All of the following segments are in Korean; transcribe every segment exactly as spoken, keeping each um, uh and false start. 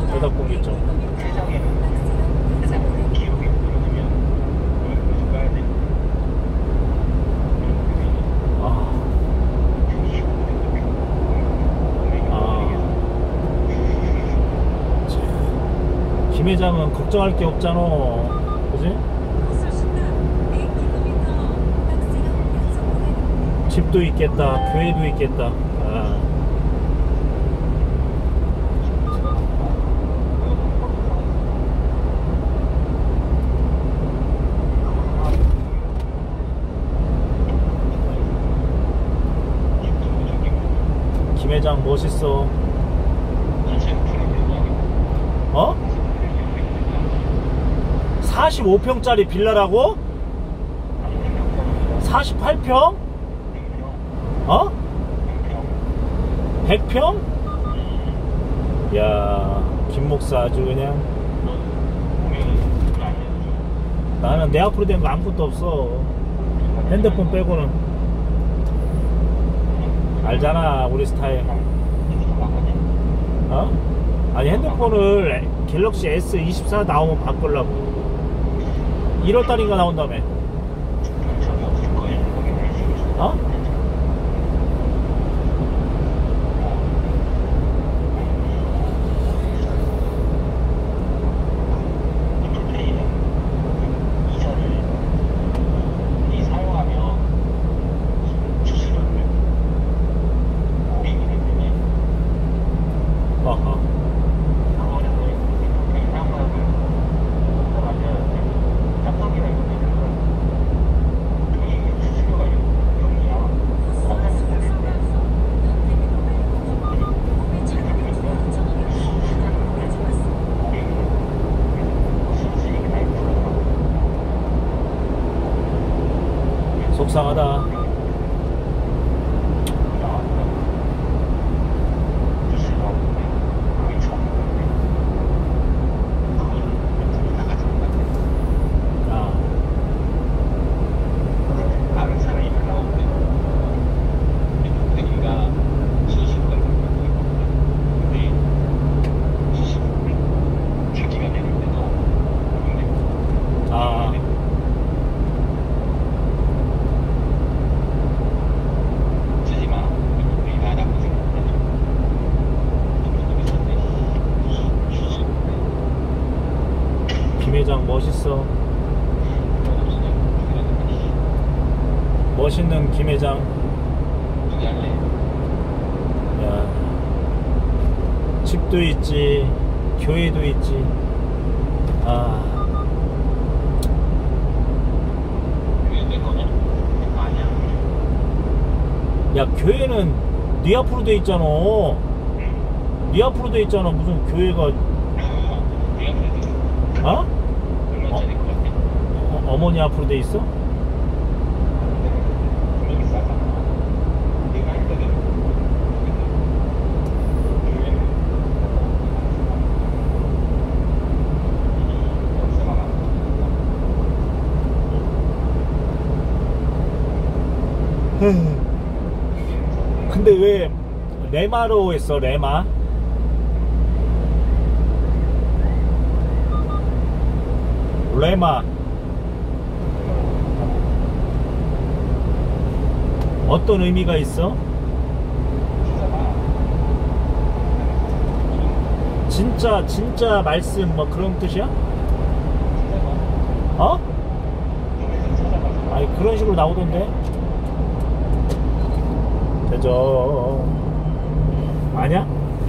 대답 공개점. 아. 아. 김 회장은 걱정할 게 없잖아. 그지? 집도 있겠다, 교회도 있겠다. 아. 김 회장 멋있어. 어? 사십오 평짜리 빌라라고? 사십팔 평? 어? 백 평? 야, 김 목사 아주 그냥. 나는 내 앞으로 된 거 아무것도 없어. 핸드폰 빼고는. 알잖아, 우리 스타일. 어? 아니, 핸드폰을 갤럭시 에스 이십사 나오면 바꾸려고. 일월달인가 나온다며. 어? 속상하다. 김회장 멋있어. 멋있는 김회장. 야, 집도 있지, 교회도 있지. 아, 야, 교회는 네 앞으로 돼 있잖아. 네 앞으로 돼 있잖아. 무슨 교회가. 어? 어? 어, 어머니 앞으로 돼 있어? 근데 왜 레마로 했어? 레마? 레마 어떤 의미가 있어? 진짜 진짜 말씀 뭐 그런 뜻이야? 어? 아니 그런 식으로 나오던데. 되죠. 아냐?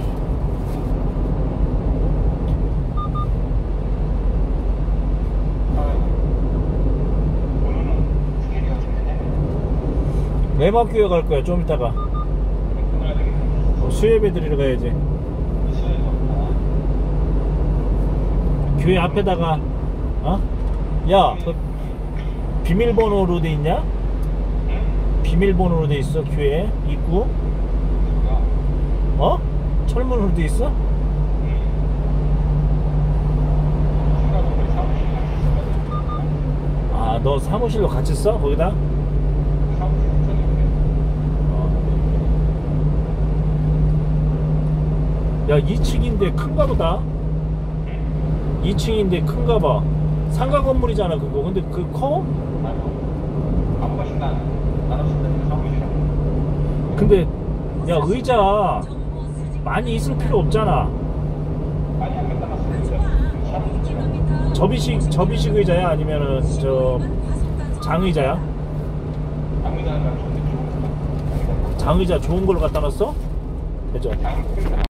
레마교회 갈 거야. 좀 이따가 어, 수예배 드리러 가야지. 교회 앞에다가 어? 야, 그 비밀번호로 돼 있냐? 비밀번호로 돼 있어. 교회 입구 어? 철문으로 돼 있어? 아, 너 사무실로 같이 써? 거기다? 야, 이 층인데 큰가 보다. 이 층인데 큰가 봐. 상가 건물이잖아 그거. 근데 그 커? 근데 야 의자 많이 있을 필요 없잖아. 접이식 접이식 의자야 아니면은 저 장의자야? 장의자 좋은 걸로 갖다 놨어? 그죠?